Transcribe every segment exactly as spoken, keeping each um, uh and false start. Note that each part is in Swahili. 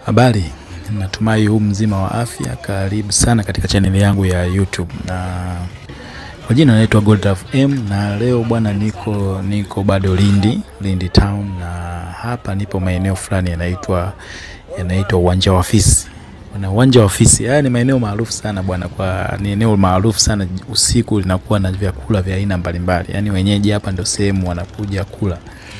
Habari, natumai huu mzima wa afya. Karibu sana katika channel yangu ya YouTube. Na kwa jina naitwa Gold of M, na leo bwana niko niko bado Lindi, Lindi town, na hapa nipo maeneo fulani yanaitwa yanaitwa Uwanja wa Fisi. Na Uwanja wa Fisi, haya ni maeneo maarufu sana bwana, kwa ni eneo maarufu sana. Usiku linakuwa na vyakula vya aina mbalimbali. Yaani wenyeji hapa ndio sehemu wanakuja kula.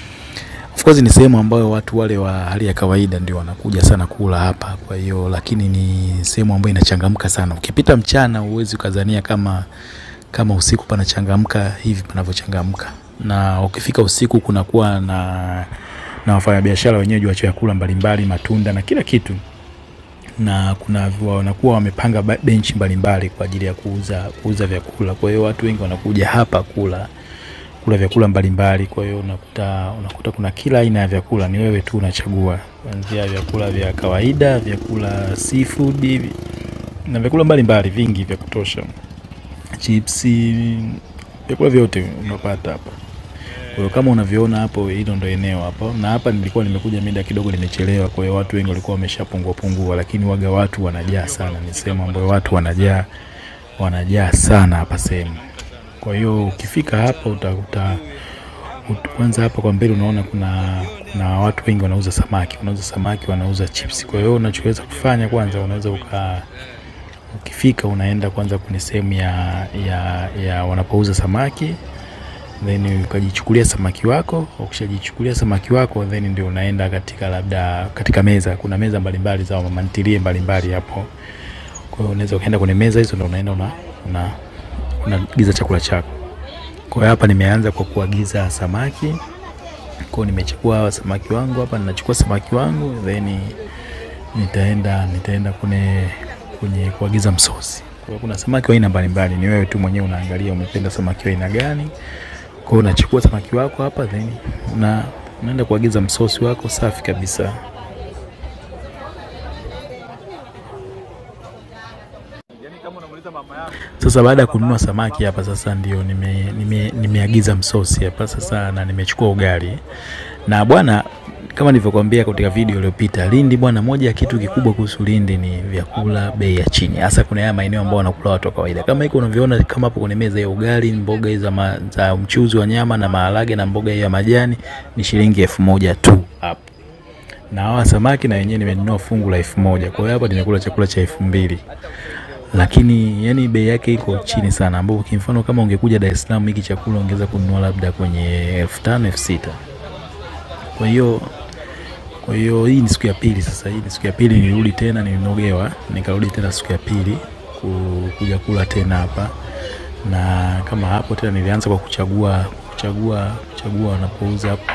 Of course ni sehemu ambayo watu wale wa hali ya kawaida ndio wanakuja sana kula hapa. Kwa hiyo lakini ni sehemu ambayo inachangamka sana. Ukipita mchana uwezi ukazania kama kama usiku panachangamka hivi panavyochangamka. Na ukifika usiku kunakuwa na na wafanyabiashara wenyeji wa chakula mbalimbali, matunda na kila kitu. Na kuna wanakuwa wamepanga benchi mbalimbali kwa ajili ya kuuza kuuza vyakula. Kwa hiyo watu wengi wanakuja hapa kula kula vyakula mbalimbali. Kwa hiyo unakuta unakuta kuna kila aina ya vyakula, ni wewe tu unachagua. Kuanzia vyakula vya kawaida, vyakula seafood na vyakula mbalimbali vingi vya kutosha. Chipsi, vyakula vyote unapata hapa. Kwa hiyo kama unavyoona hapo, hilo ndio eneo hapo. Na hapa nilikuwa nimekuja mida kidogo nimechelewa, kwa hiyo watu wengi walikuwa wameshapungua pungua, lakini waga watu wanajaa sana. Ni sehemu ambayo watu wanajaa wanajaa sana hapa sehemu. Kwa hiyo ukifika hapa utakuta kwanza hapa kwa mbele unaona kuna na watu wengi wanauza samaki, wanauza samaki, wanauza chips. Kwa hiyo unachoweza kufanya kwanza, unaweza uka ukifika unaenda kwanza kwenye sehemu ya ya ya wanapouza samaki, then ukajichukulia samaki wako. Ukishajichukulia samaki wako, then ndio unaenda katika labda katika meza. Kuna meza mbalimbali za mama ntilie mbalimbali hapo. Kwa hiyo unaweza ukaenda kwenye meza hizo, ndio unaenda una una unaagiza chakula chako. Kwa hapa nimeanza kwa kuagiza samaki. Kwa nimechukua samaki wangu hapa, ninachukua samaki wangu, then nitaenda nitaenda kwenye kwenye kuagiza msosi. Kwa kuna samaki wa aina mbalimbali, ni wewe tu mwenyewe unaangalia umependa samaki wa aina gani. Kwa hiyo unachukua samaki wako hapa, then una unaenda kuagiza msosi wako safi kabisa. Sasa baada ya kununua samaki hapa, sasa ndio nime nime nimeagiza msosi hapa sasa, na nimechukua ugali. Na bwana, kama nilivyokuambia katika video iliyopita, Lindi bwana, moja ya kitu kikubwa kuhusu Lindi ni vyakula bei ya chini. Hasa kuna haya maeneo ambao wanakula watu wa kawaida. Kama hiko unavyoona, kama hapo kwenye meza ya ugali, mboga hizo za, za mchuzi wa nyama na maharage na mboga ya majani ni shilingi elfu moja tu hapo. Na hawa samaki na wenyewe nimenunua fungu la elfu moja. Kwa hiyo hapa nimekula chakula cha elfu mbili. Lakini yani bei yake iko chini sana, ambapo kwa mfano kama ungekuja Dar es Salaam hiki chakula ungeweza kununua labda kwenye elfu tano elfu sita. Kwa hiyo kwa hiyo hii ni siku ya pili sasa. Hii ni siku ya pili nirudi tena, nilinogewa nikarudi tena siku ya pili kuja kula tena hapa. Na kama hapo tena nilianza kwa kuchagua kuchagua kuchagua wanapouza hapo.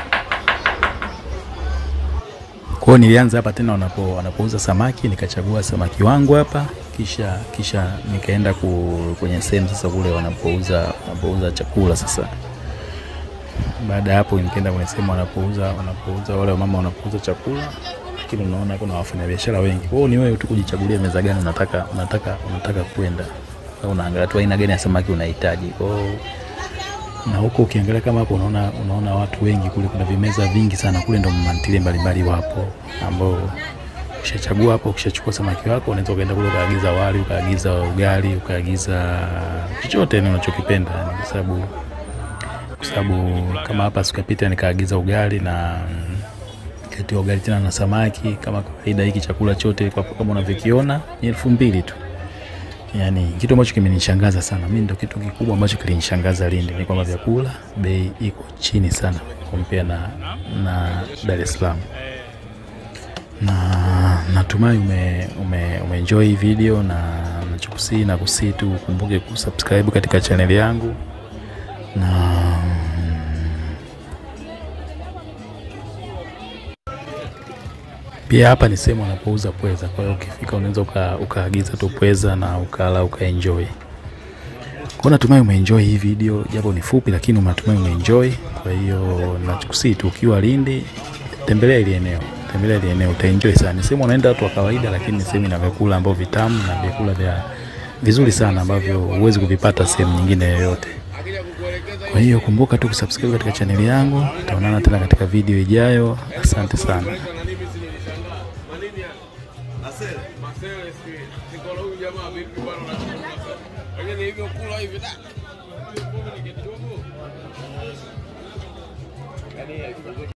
Kwa hiyo nilianza hapa tena wanapo wanapouza samaki, nikachagua samaki wangu hapa, kisha kisha nikaenda ku, kwenye sehemu sasa kule wanapouza wanapouza chakula sasa. Baada hapo nikaenda kwenye sehemu wanapouza wanapouza wale mama wanapouza chakula, lakini unaona kuna wafanyabiashara wengi. Kwa hiyo ni wewe tu kujichagulia meza gani unataka unataka unataka kwenda. Au unaangalia tu aina gani ya samaki unahitaji. Kwa hiyo na huko ukiangalia kama hapo unaona unaona watu wengi kule, kuna vimeza vingi sana kule, ndio mantile mbalimbali wapo ambao ukishachagua hapo, ukishachukua samaki wako unaweza kaenda kule ukaagiza wali, ukaagiza ugali, ukaagiza chochote unachokipenda. Kwa sababu kwa sababu kama hapa sikapita nikaagiza ugali na kati ya ugali tena na samaki kama kawaida. Hiki chakula chote kwa kama unavyokiona ni elfu mbili tu. Yani kitu ambacho kimenishangaza sana mimi, ndio kitu kikubwa ambacho kilinishangaza Lindi, ni kwamba vyakula bei iko chini sana compare na na Dar es Salaam. Na natumai ume ume umeenjoy hii video, na nachokusii na kusii tu ukumbuke kusubscribe katika channel yangu. Na pia hapa ni sehemu wanapouza pweza. Kwa hiyo ukifika unaweza ukaagiza tu pweza na ukala ukaenjoy. Kwa natumai umeenjoy hii video, japo ni fupi lakini natumai umeenjoy. Kwa hiyo nachokusii tu ukiwa Lindi, tembelea ile eneo. Tembelea ile eneo utaenjoy sana. Ni sehemu unaenda watu wa kawaida, lakini ni sehemu ina vyakula ambavyo vitamu na vyakula vya vizuri sana ambavyo huwezi kuvipata sehemu nyingine yoyote. Kwa hiyo kumbuka tu kusubscribe katika channel yangu. Tutaonana tena katika video ijayo. Asante sana. Marcel, Marcel si niko huyu jamaa vipi bwana unachukua. Yaani hivyo kula hivi da. Pombe ni kitu